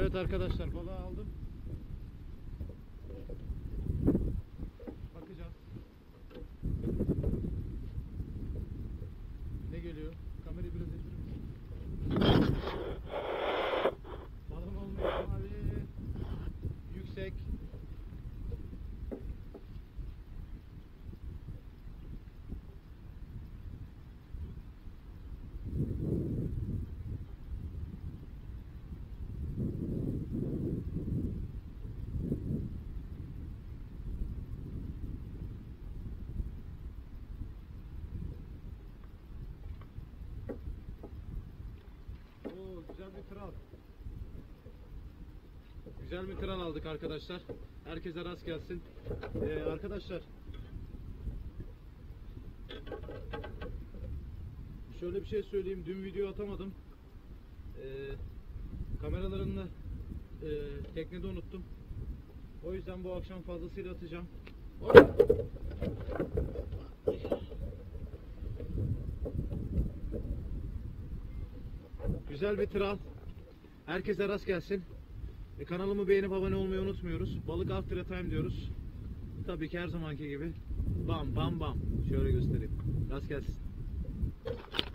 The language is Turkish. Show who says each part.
Speaker 1: Evet arkadaşlar, balığı aldım. Bakacağız. Ne geliyor? Kamerayı biraz indirir misin? Balım olmuyor abi. Yüksek. Güzel bir kral. Güzel bir kral aldık arkadaşlar. Herkese rast gelsin. Arkadaşlar, şöyle bir şey söyleyeyim. Dün video atamadım. Kameralarını teknede unuttum. O yüzden bu akşam fazlasıyla atacağım. Güzel bir tral. Herkese rast gelsin. Kanalımı beğenip abone olmayı unutmuyoruz. Balık after time diyoruz. Tabii ki her zamanki gibi. Bam bam bam. Şöyle göstereyim. Rast gelsin.